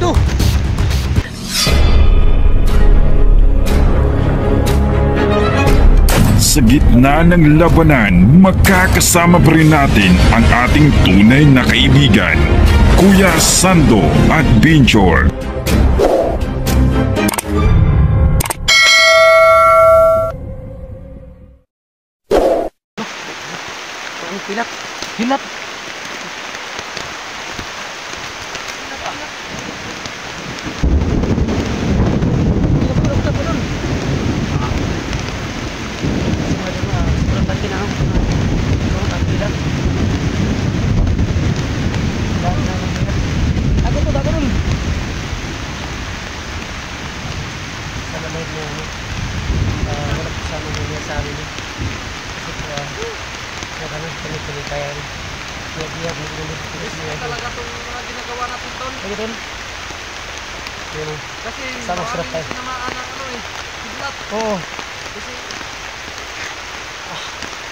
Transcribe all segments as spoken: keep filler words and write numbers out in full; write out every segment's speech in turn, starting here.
Ito! Sa gitna ng labanan, magkakasama pa rin natin ang ating tunay na kaibigan, Kuya Sando Adventure. Hilap! Hilap! Talaga itong mga ginagawa natin doon. Ay, doon. Kasi Sama sarap tayo. sinamaan ng ano eh. Kidlat. Oo. Kasi ah.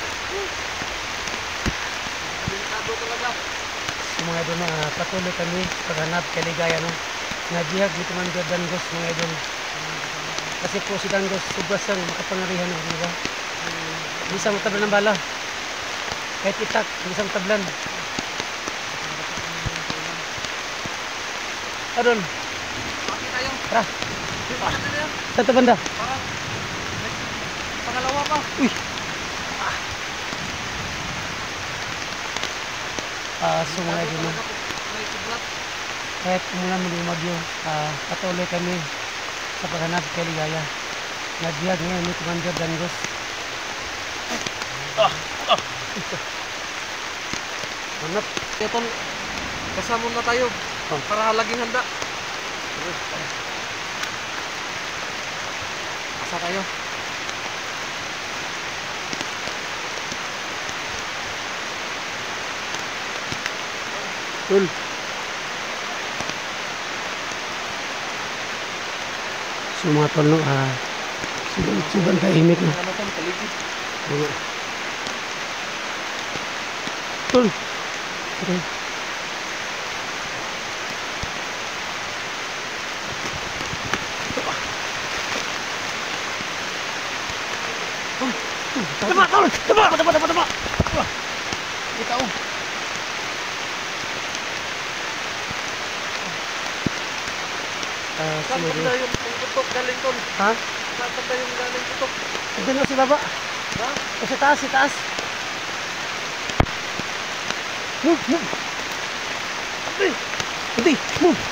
Delikado talaga. So, mga idol, uh, patuloy kami paghanap kaligaya no. Nagihag dito man dyan Danggos mga idol. Kasi po si Danggos subras ang makapangarihan no, di ba? Hindi sa matablan ng bala. Kahit itak, hindi sa matablan. Aron. Bakit tayo? Tara. Ah. Saan ito banda? Parang pangalawa pa. Uy. Ah. Ah, so mga idol no. May kidlat. Kahit umulan ng lumagyo, uh, patuloy kami sa paghanap kay ligaya. Nagbiag ngayon ni Commander Danggos. Ah, ah. Hanap. Ito, kasama na tayo. Oh. Para laging handa. Asa tayo? Tol. So mga tol no, ah, suban, suban tahimik no. Ano tong paligid? Mga. Tol. Okay. Tama, tol! Tama! Tama, tama, tama! Ikaw! Ah, Saan sige. banda yung putok galing tol? Ha? Saan banda yung galing putok? Ito na si baba. Ha? O sa taas, sa taas. Move, move. Hindi, move.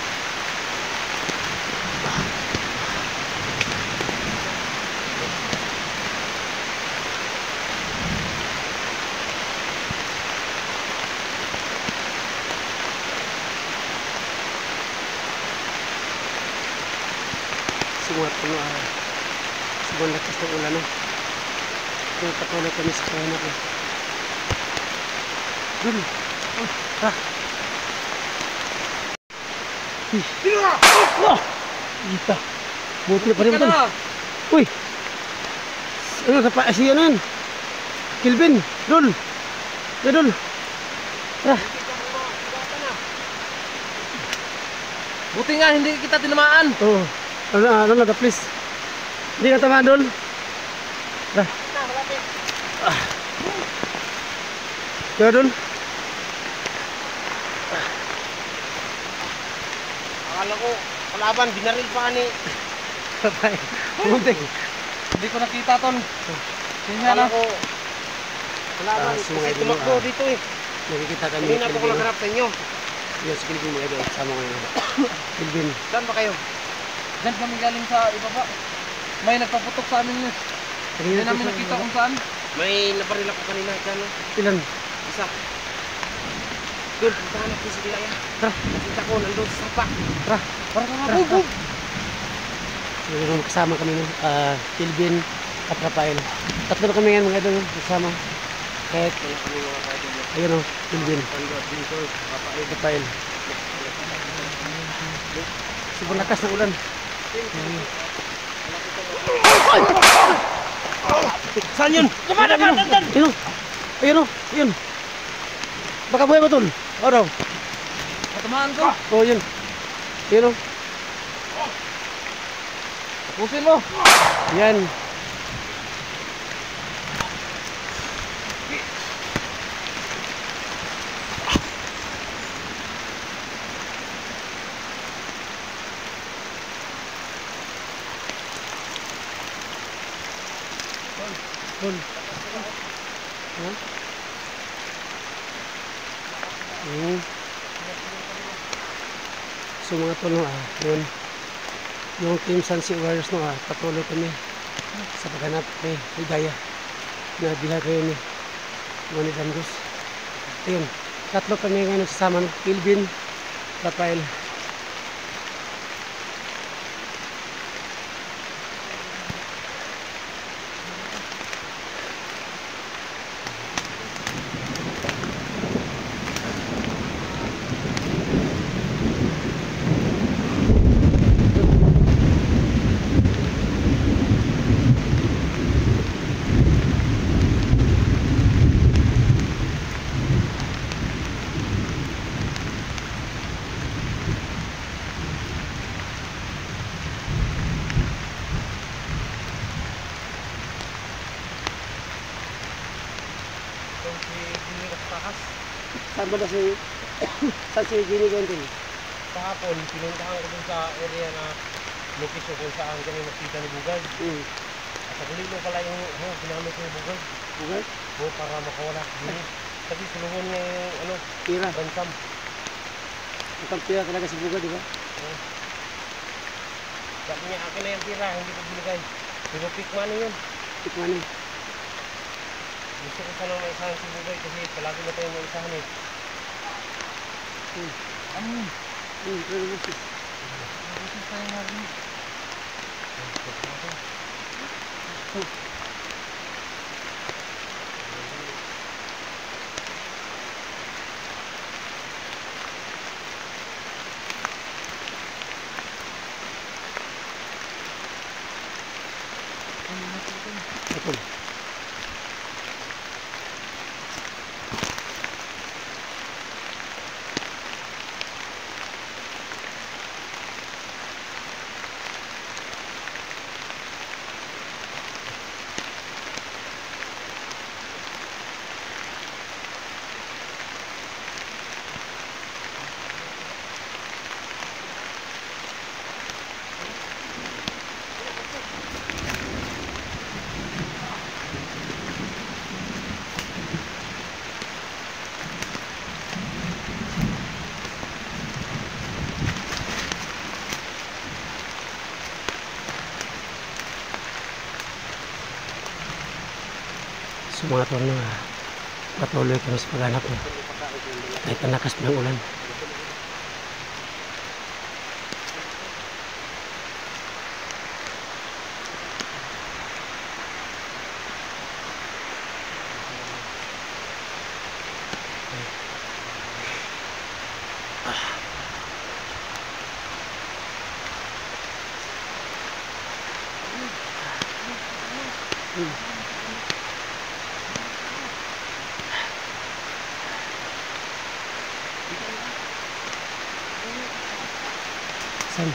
Sumuat ko na uh, sobrang lakas ng ulan no? Kaya patuloy kami sa kahanap eh. Dun! Oh, ha! Hih! Oh! Ita! Buti pa rin ito. Uy! Ano sa pa? Si ano yan? Kilvin! Dul! Ya Dul! Tara! Buti nga hindi kita tinamaan. Oo! Ano na, ano na, please. Hindi ka tama doon. Dah. Ah. Kaya doon. Akala ko, kalaban, binaril pa ni. Patay. Muntik. Hindi ko nakita ton. Kaya Akala na. ko, Kalaban, Ah, kasi sumugay din tumakbo mo, ah. dito eh. nakikita kami. Hindi na po ko Kilvin. nagharap sa inyo. Yes, Kilvin mga idol. Sama ko yun. Kilvin. Saan ba kayo? Diyan kami galing sa ibaba. May nagpaputok sa amin. Hindi namin nakita kung saan. May nabaril ako kanina dyan. Ilan? Isa. Doon, puntahan natin si Dilaya. Tara. Nakita ko, nandun sa sapa. Tara. Para ka nga, Tara, boom, boom. So, yun, kasama kami no. Uh, Kilvin at Rafael. Tatlo na kami ngayon mga idol. Kasama. Kahit, Wala kami mga kaibigan. ayun o, Kilvin. Dito, Rafael. Rafael. Sobrang lakas ng ulan. Saan yun? Daman, daman, daman! Ayun o. Ayun o. Ayun. Baka buhay ba tol? Oo daw. Katamaan ko. Oo yun. Yun o. Tapusin mo. Yan. Tol. Ha? Hmm. So mga tol, no, ah, yun. Yung Team Sunset Warriors, no, ah, patuloy kami sa paghanap ni Ligaya na bilag kayo ni Manny Dandos. Ayun, tatlo kami ngayon nagsasama, no? Pilvin, Rafael. Saan ba na si... Saan si Ginny Gondel? Kahapon, pinuntahan ko dun sa area na location kung saan kami makita ni Bugad. Hmm. At sa huli mo pala yung oh, ginamit ko yung Bugad. Bugad? Oh, para makawala. Gini. Kasi sulungan niya yung ano, Pira. bansam. Itang pira talaga si Bugad, di ba? Oh. Sabi niya, akin na yung pira, hindi ko binigay. Pero pick money yun. Tikman eh. Gusto ko sana maisahan si Bugay kasi palagi na tayo maisahan eh. Hmm. Ano yun? Hmm, pero gusto. Gusto tayo marinig. Oh. Ito. So mga tol, na patuloy kami sa paghanap mo. Kahit ang lakas ng ulan. Hmm. Saan?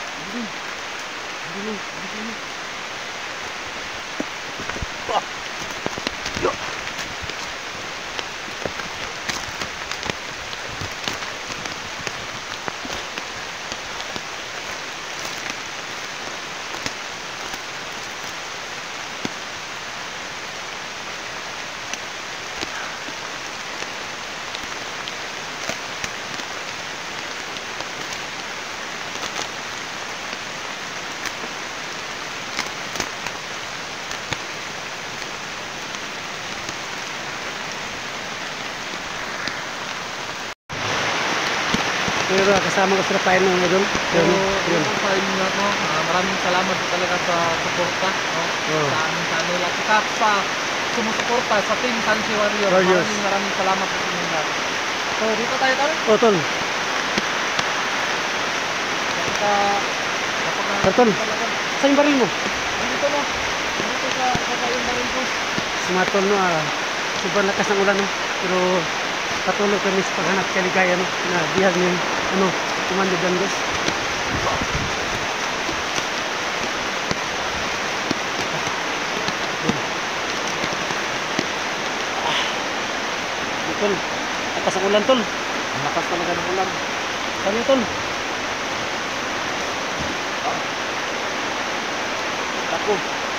Pero kasama ko sa Rafael nung idol. So, yun po sa inyo nga, no? Ah, maraming salamat po talaga sa suporta, no? Oh. Sa aming channel at saka sa sumusuporta sa Team Sunset Warriors. Warriors. Maraming maraming salamat po sa inyo lahat. So dito tayo tayo. Oh, tol. Sa napaka Tol. talaga. Saan yung baril mo? Dito mo. Dito sa sa yung baril ko. Si mga tol, no, ah, sobrang lakas ng ulan, no? Pero patuloy kami sa paghanap kay Ligaya, no? Na bihag niya, ano, Commander Dandos. Tol, atas ang ulan, tol. Ang lakas talaga ng ulan. Kami, tol. Ako.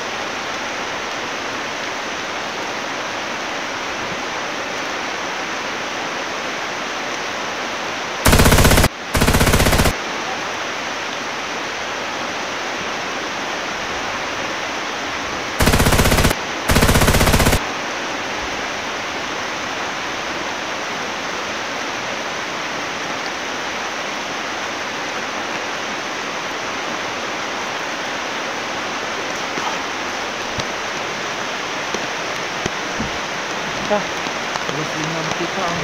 Terus lima kita ang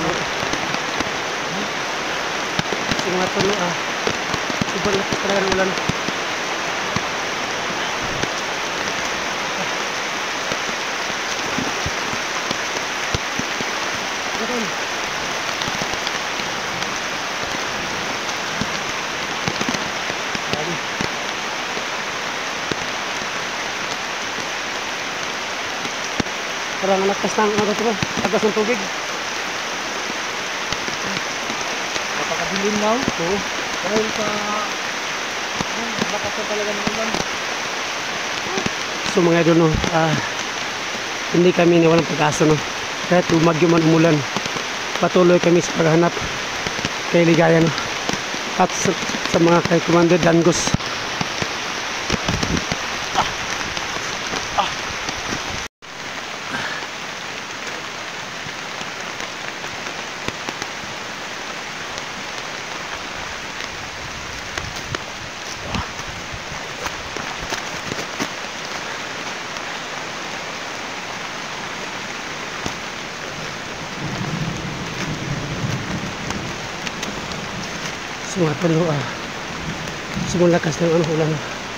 Kasi mga tol, ah. Sobrang lakas talaga ng ulan. Tol. Grabe. Parang lakas ng ano to, lakas ng tubig. napakadilim now. Oo. Dahil sa ang lakas na talaga ng ulan. So mga idol, no, ah, hindi kami nawalan pag-asa, no. Kahit umagyo man umulan, patuloy kami sa paghahanap kay Ligaya, no. At sa, sa mga kay Commander Dangos. Mga tolo, ah, sobrang lakas ng ano, ulan.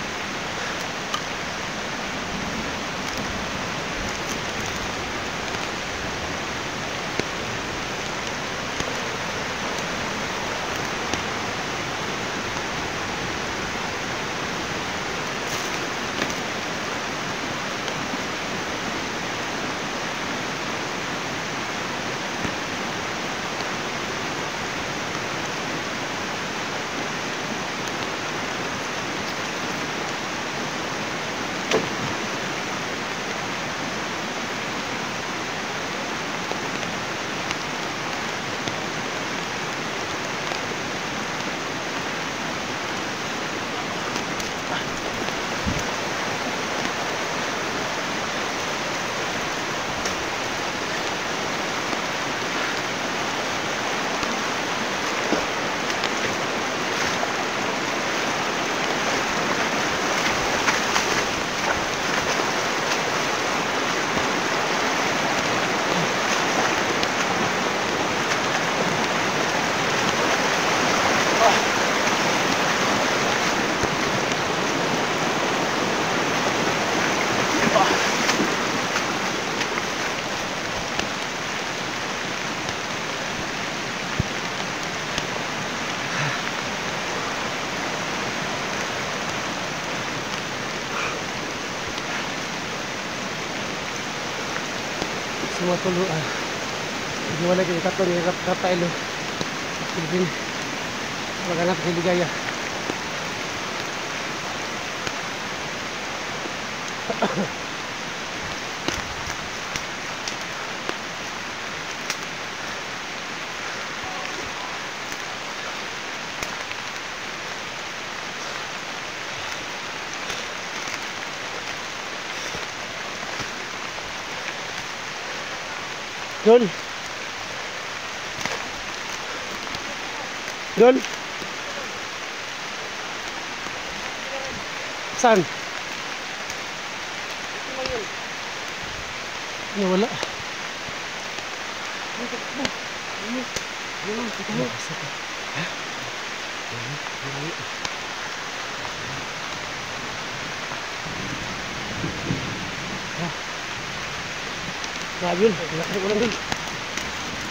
Semua tulu ah. Dua lagi katong hirap kapay lo. Pilipin. Maghanap kay Ligaya. Dol. Dol. Saan? Nawala. Grabe yun, laki ng ulan dun.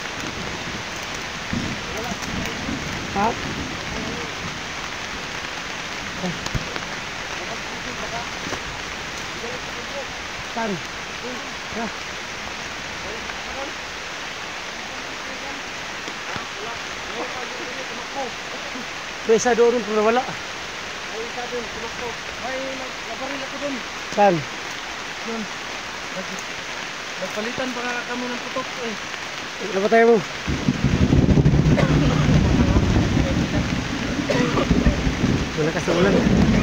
Ha? Saan? Ha? May isa doon pero wala. May isa doon, tumakbo. May nabaril ako doon. Saan? Doon. Nagpalitan pa kami ng putok eh. Ano ba tayo mo? Malakas na ulan.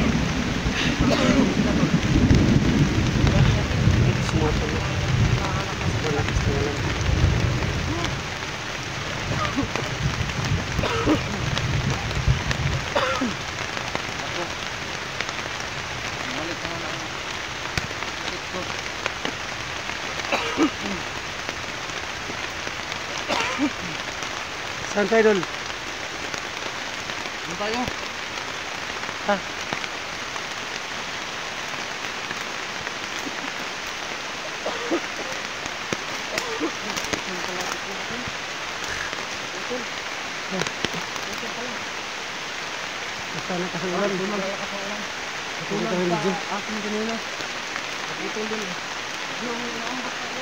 Semua tuloy. Malakas na ulan. Balik naman ako. Saan tayo doon? Doon tayo. Ha? Basta na kasi ulan. Doon malakas ang ulan. Tulad ng video. Akin kanina. Naputol din eh. Yung inaambak tayo.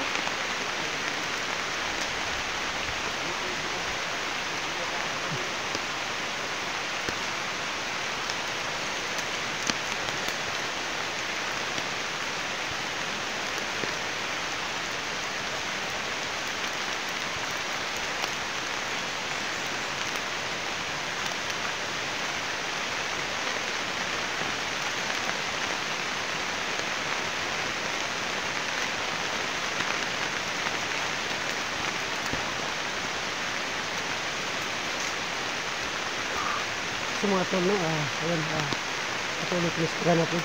Sa mga tol, no? Ah, ayan, ah, patuloy pinistirahan natin.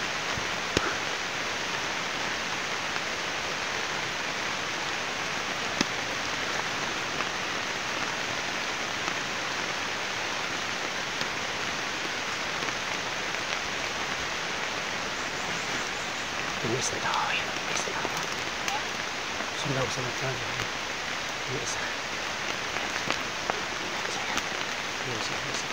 Tumis na daw, ayan, tumis na daw. Sundaw sa matran. Ini isa. Ini isa, ini isa.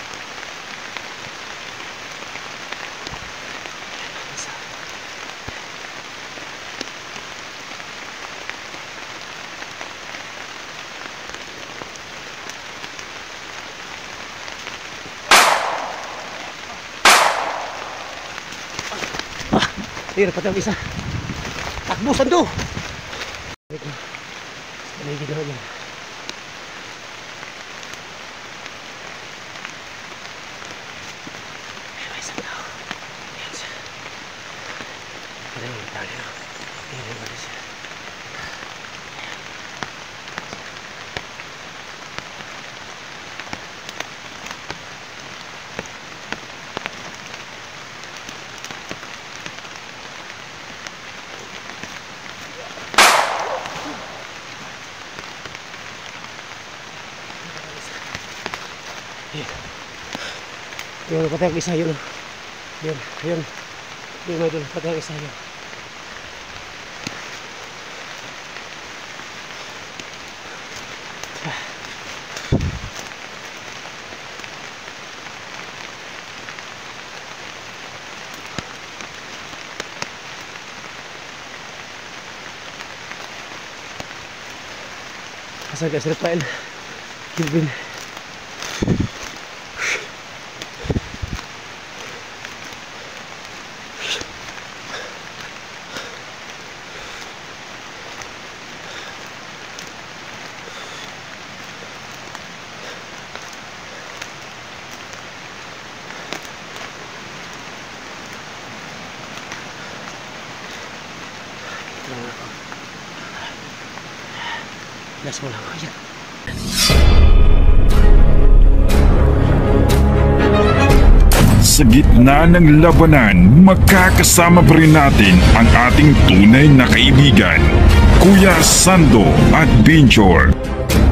Ayun, patay ang isa. Takbusan to! May ginawa yan. May isang tao. Ayan siya. Ayan yung tali. Ayan yung tali siya. Yun, patay ang isa yun. Yun, yun. Yun, may doon, patay ang isa yun. Asan ka, Sir Rafael? Gilvin. Last mo lang. Ayan. Sa gitna ng labanan, makakasama pa rin natin ang ating tunay na kaibigan, Kuya Sando at Binjor.